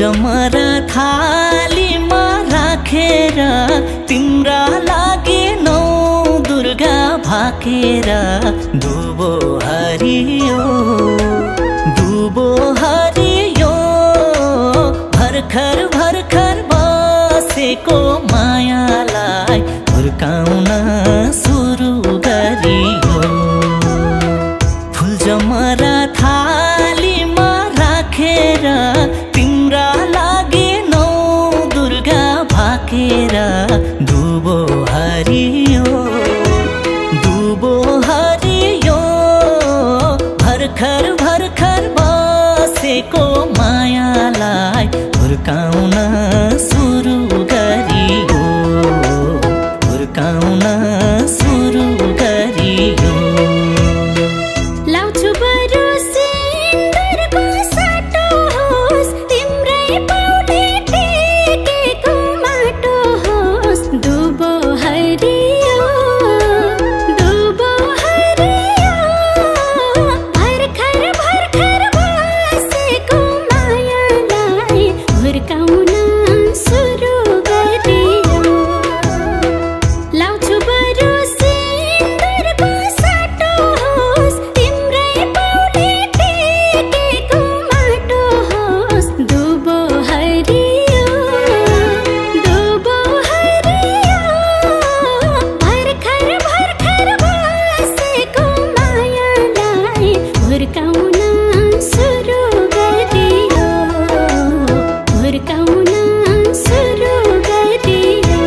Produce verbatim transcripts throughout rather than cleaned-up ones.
जमरा थालीमा राखेर तिम्रा लागि नौ दुर्गा भाकेर दुबो हरियो दुबो हरियो भर्खर भर्खर बसेको मायालाई हुर्काउन सुरु गरियो। फुल जमरा थालीमा राखेर तिम्रा लागि नौ दुर्गा भाकेर दुबो हरियो दुबो हरियो भर्खर भर्खर बसेको मायालाई हुर्काउन सुरु गरियो हुर्काउन सुरु गरियो। लाउँछु बरु सिन्दुरको साटो होस् तिम्रै पाउले टेकेको माटो होस् दुबो हरियो दुबो हरियो भर्खर भर्खर बसेको मायालाई हुर्काउन सुरु गरियो। लाउँछु बरु सिन्दुरको साटो होस् तिम्रै पाउले टेकेको माटो होस् दुबो हरियो दुबो हरियो भर्खर भर्खर बसेको मायालाई हुर्काउन सुरु गरियो हुर्काउन सुरु गरियो।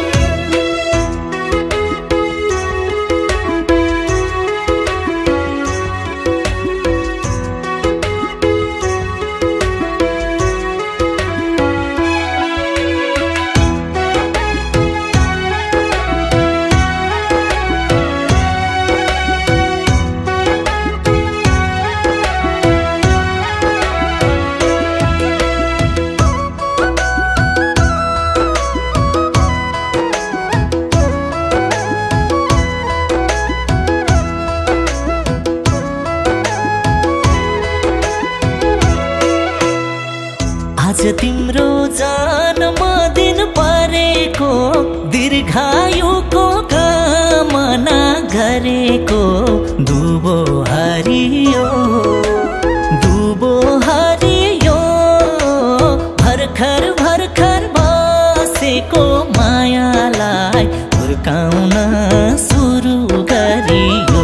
आज तिम्रो जन्मदिन परेको दीर्घायुको कामना गरेको दुबो हरियो दुबो हरियो भर्खर भर्खर बसेको मायालाई हुर्काउन सुरु गरियो।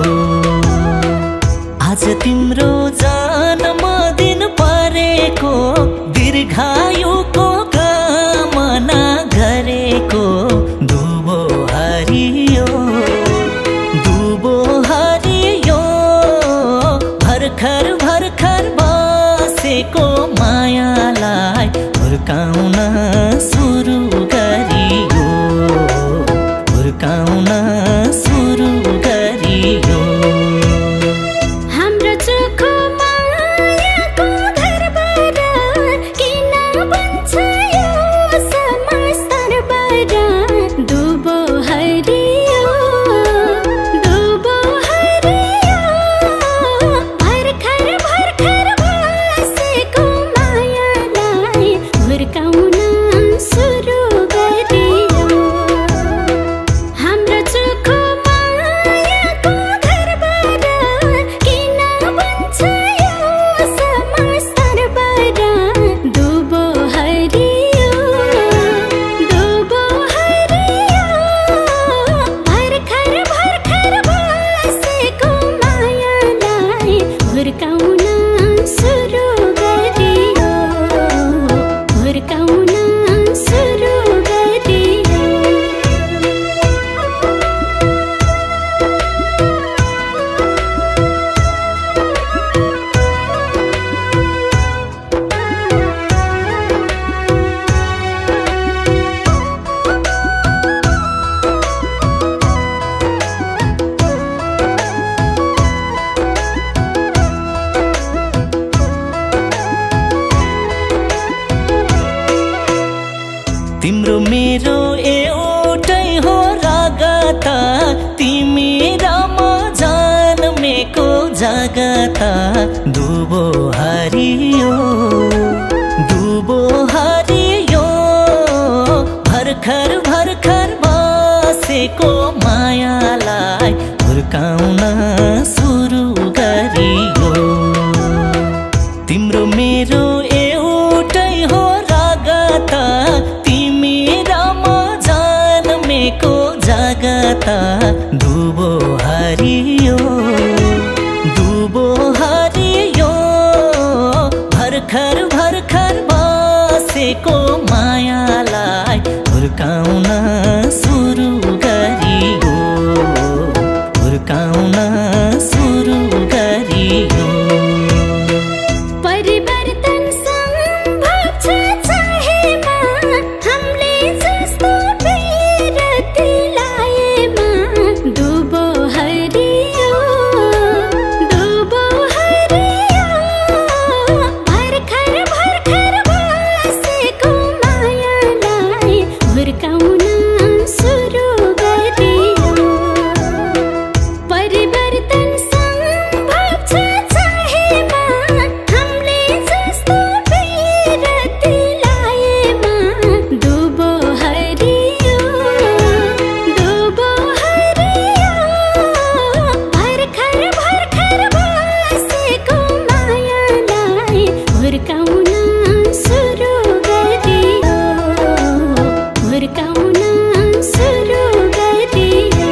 आज तिम्रो जन्मदिन परेको दीर्घायुको कामना गरेको दुबो हरियो दुबो हरियो भर्खर भर्खर बसेको मायालाई हुर्काउन सुरु गरियो हुर्काउन सुरु गरियो। हाम्रो चोखो मायाको घरबाट किन बन्छ यो समाज तरबाट दुबो हरियो दुबो हरियो भर्खर भर्खर बसेको मायालाई हुर्काउन सुरु गरियो। हाम्रो चोखो मायाको घरबाट किन बन्छ यो समाज तरबाट दुबो हरियो दुबो हरियो भर्खर भर्खर बसेको मायालाई हुर्काउन सुरु गरियो हुर्काउन सुरु गरियो। तिम्रो मेरो एउटै हो रगता तिमी र म जन्मेको जगता दुबो हरियो दुबो बसेको मायालाई हुर्काउन सुरु गरियो। तिम्रो मेरो एउटै हो रगत, तिमी र म जन्मेको जगत दुबो हरियो दुबो हरियो। भर्खर भर्खर बसेको मायालाई हुर्काउन सुरु गरियो हुर्काउन सुरु गरियो। परिवर्तन सम्भव छ चाहेमा, हामीले जस्तो बिरती लाएमा दुबो हरियो दुबो हरियो। भर्खर भर्खर बसेको मायालाई हुर्काउन सुरु गरियो। परिवर्तन सम्भव छ चाहेमा, हामीले जस्तो बिरती लाएमा दुबो हरियो दुबो हरियो। भर्खर भर्खर बसेको मायालाई हुर्काउन सुरु गरियो हुर्काउन सुरु गरियो।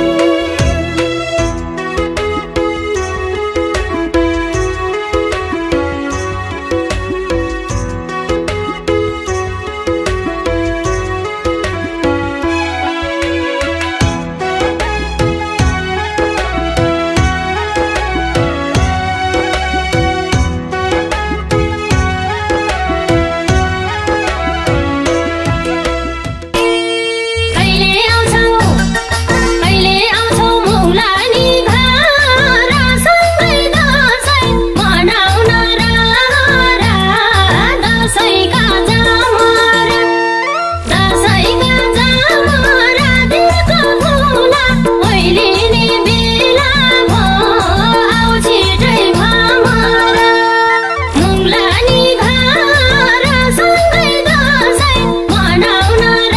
कहिले आउँछौ कहिले आउँछौ मौलानी घर, सँगै दसैँ मनाउन र दसैँका जमरा दसैँका जमरा दिलको फुला ओइलिने बेला भो आऊ छिटै भमरा। मौलानी घर सँगै दसैँ मनाउन र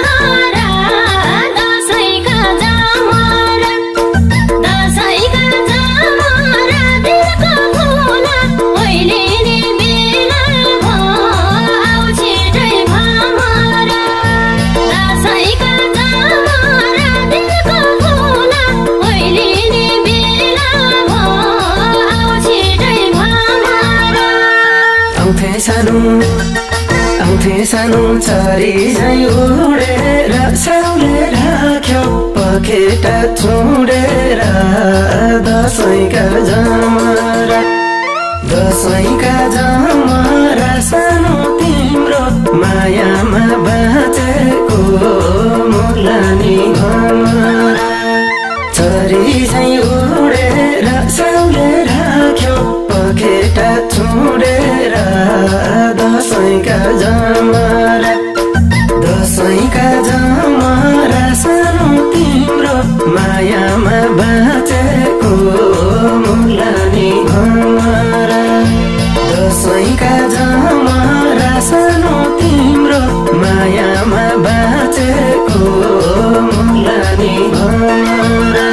दसैँका जमरा दसैँका जमरा दिलको फुला ओइलिने बेला भो आऊ छिटै भमरा। दसैँका जमरा दिलको फुला ओइलिने बेला भो आऊ छिटै भमरा। आउँथे सानो आउँथे सानो चरी झैँ उडेर साउले राख्यो पखेटा छोडेर दसैँका जमरा दसैँका जमरा। सानो तिम्रो मायामा बाँचेको मौलानी घमरा। चरी झैँ उडेर साउले राख्यो पखेटा छोडेर दसैँका जमरा दसैँका जमरा। सानो तिम्रो मायामा बाँचेको मौलानी घमरा। दसैँका जमरा सानो तिम्रो मायामा बाँचेको मौलानी घमरा।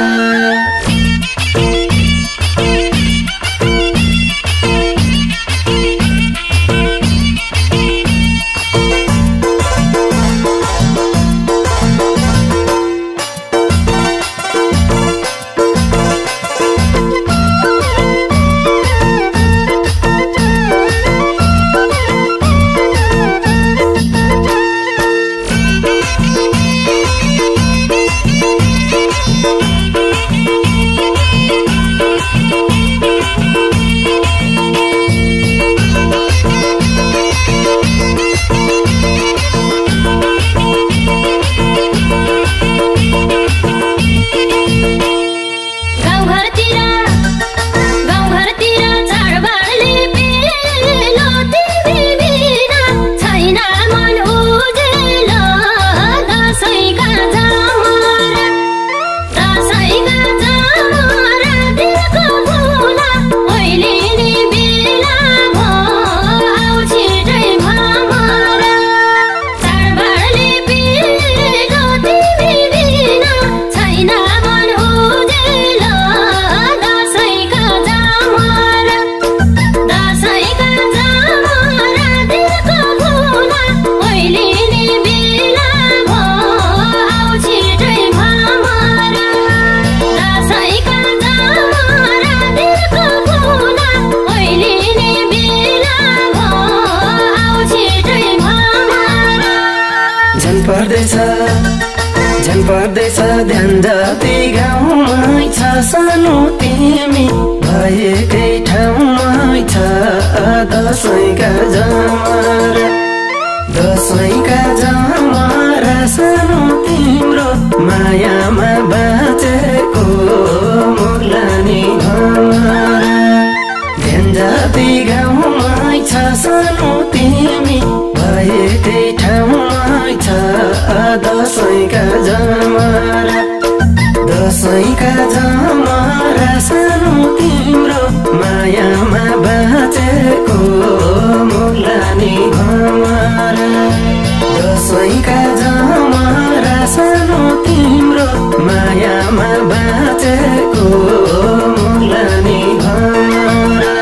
मन पर्दैछ ध्यान जति गाउँमै छ सानो तिमी भएकै ठाउँमै छ दसैँका जमरा दसैँका जमरा सानो तिम्रो मायामा बाँचेको मुलानी घमरा ध्यान जति गाउँमै छ सानो तिमी भएकै ठाउँमै छ दसैँका जमरा दसैँका जमरा सानो तिम्रो मायामा बाँचेको मुलानी घमरा दसैँका जमरा सानो तिम्रो मायामा बाँचेको मुलानी घमरा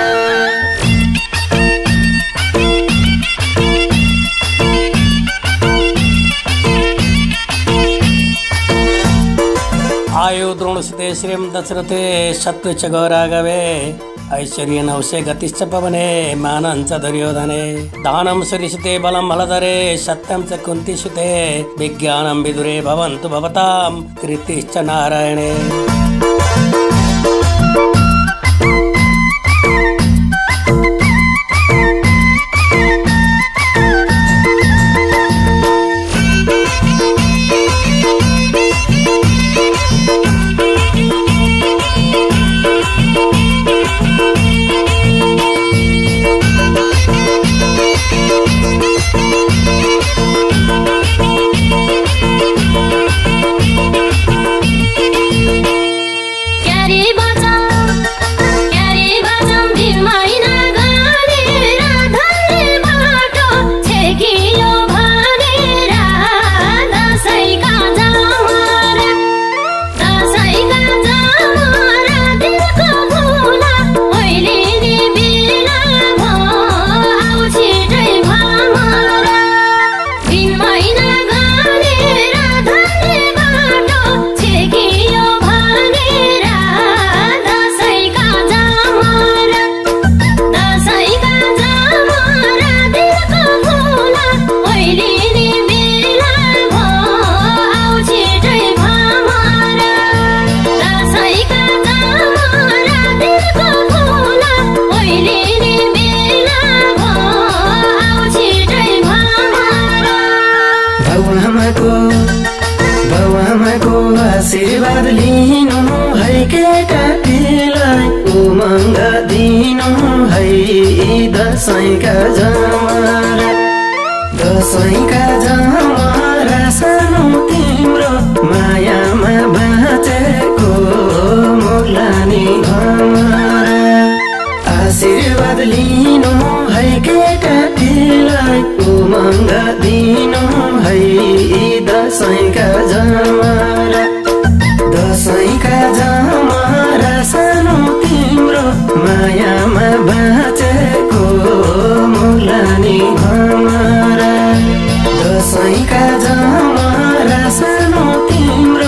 आयु द्रोणसुते श्रियं दशरथे शत्रुश्च गौरागवे ऐश्वर्य नवसे गतिश्च पवने मानं च दुर्योधने दानं सुरिसुते बलं बलधरे सत्यं च कुन्तीसुते विज्ञानं विदुरे भवन्तु भवतां कीर्तिश्च नारायणे आशीर्वाद लिनु है केटाकेटीलाई उमङ्ग दिनु है दसैँका जमरा दसैँका जमरा सानो तिम्रो मायामा बाँचेको मुलानी घमरा आशीर्वाद लिनु है केटाकेटीलाई उमङ्ग दिनु है दसैँका जमरा दसैँका जमरा सानो तिम्रो मायामा बाँचेको मुलानी घमरा दसैँका जमरा सानो तिम्रो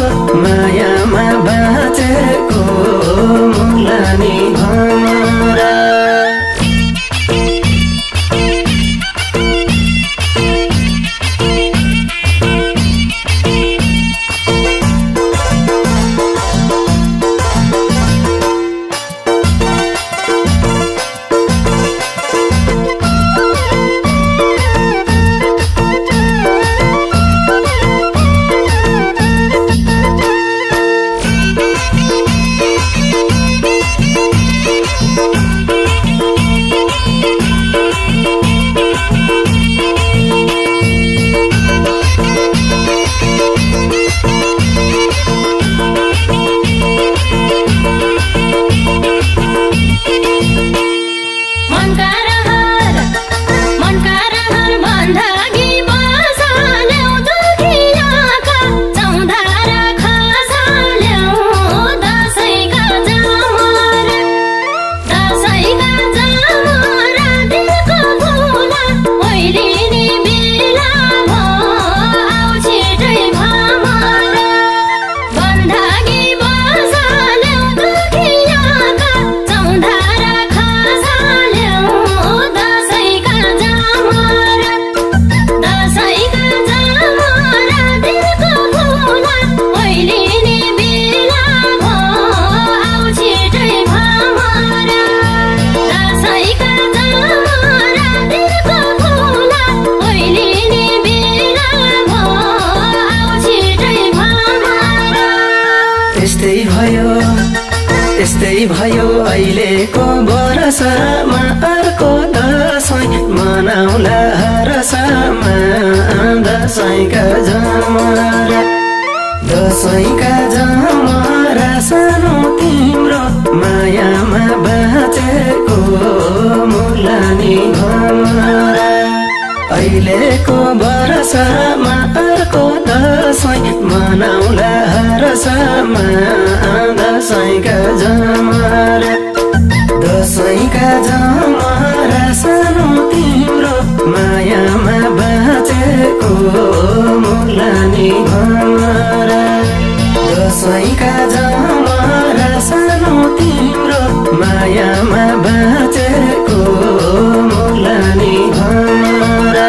यस्तै भयो यस्तै भयो अहिलेको वर्षमा अर्को दसैँ मनाउला हरसमा दसैँका झमरा दसैँका झमरा सानो तिम्रो मायामा बाँचेको मुलानी भमरा अहिलेको वर्षमा अर्को दसैँ मनाउला हरसमा दसैँका झमरा दसैँका झमरा सानो तिम्रो मायामा बाँचेको मुलानी भमरा दसैँका झमरा सानो तिम्रो मायामा बाँचेको मुलानी भमरा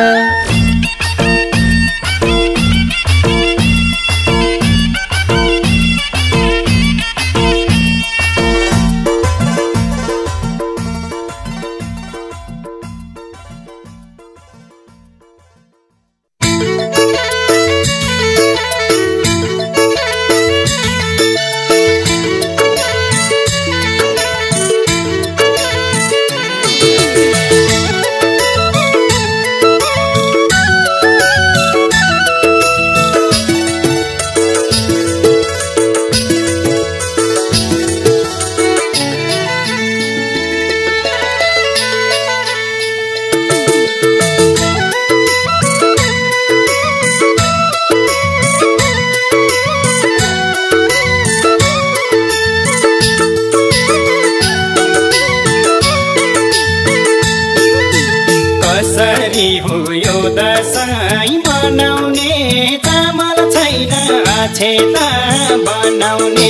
बनाउने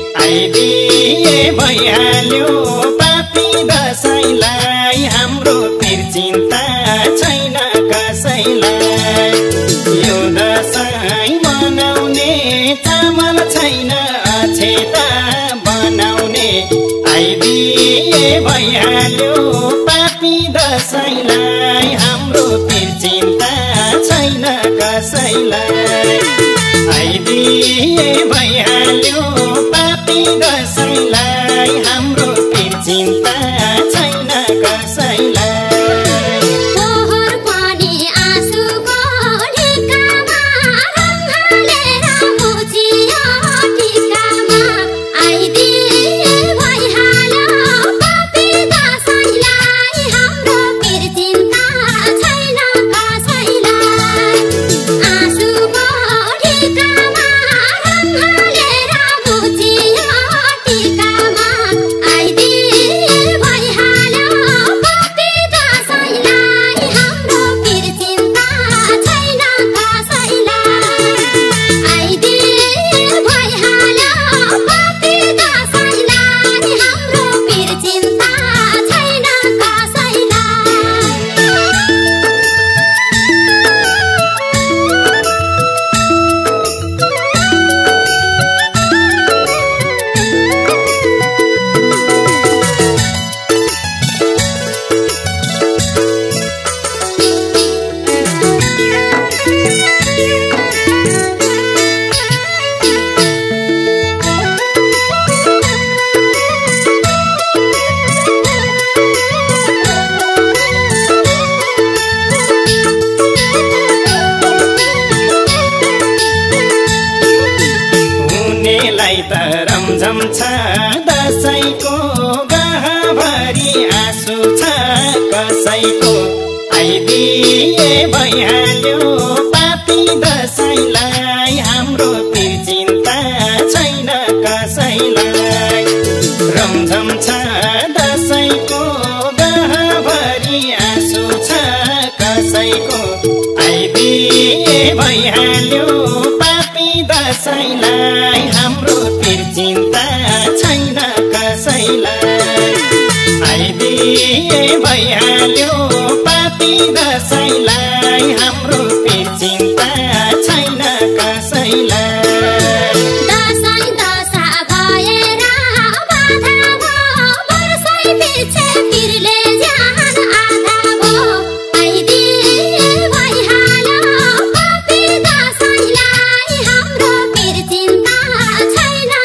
आइदिए भइहाल्यो पापी दसैँलाई हाम्रो पिर चिन्ता छैन कसैलाई यो दसैँ मनाउने चामल छैन अछेता बनाउने आइदिए भइहाल्यो पापी दसैँलाई हाम्रो पिर चिन्ता छैन कसैलाई आइदिए भइहाल्यो पापी दसैँलाई हाम्रो पिर चिन्ता छैन कसैलाई पोहोर पनि आँसुको ढिकामा रङ हालेर मुछियो ढिकामा आइदिए भइहाल्यो पापी दसैँलाई हाम्रो पिर चिन्ता छैन कसैलाई आँसुको ढिकामा रङ हालेर मुछियो ढिकामा आइदिए भइहाल्यो पापी दसैँलाई हाम्रो पिर चिन्ता छैन कसैलाई आइदिए भइहाल्यो पापी दसैँलाई हाम्रो पिर चिन्ता छैन कसैलाई हुनेलाई त रमझम छ दसैँको गहभरि आँसु छ कसैको आइदिए भइहाल्यो पापी दसैँलाई हाम्रो पिर चिन्ता छैन कसैलाई रमझम छ दसैँको गहभरि आँसु छ कसैको आइदिए भइहाल्यो पापी दसैँलाई हाम्रो पिर चिन्ता छैन कसैलाई आइदिए भइहाल्यो पापी दसैँलाई हाम्रो पिर चिन्ता छैन कसैलाई दसैँ दशा भएर बाधा भयो वर्षै पछि पिरले ज्यान आधा भयो आइदिए भइहाल्यो पापी दसैँलाई हाम्रो पिर चिन्ता छैन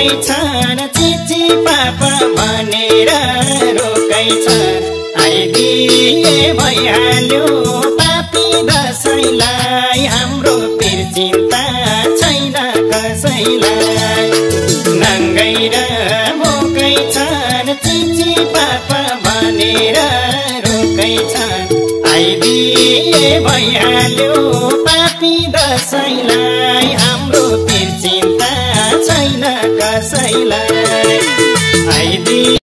छन् चिची पापा भनेर रोकै छन् आइदिए भइहाल्यो पापी दसैँलाई हाम्रो पिर चिन्ता छैन कसैलाई नङ्गै र भोकै छन् चिची पापा भनेर रोकै छन् आइदिए भइहाल्यो पापी दसैँलाई हाम्रो पिर चिन्ता छैन कसैलाई आइदिए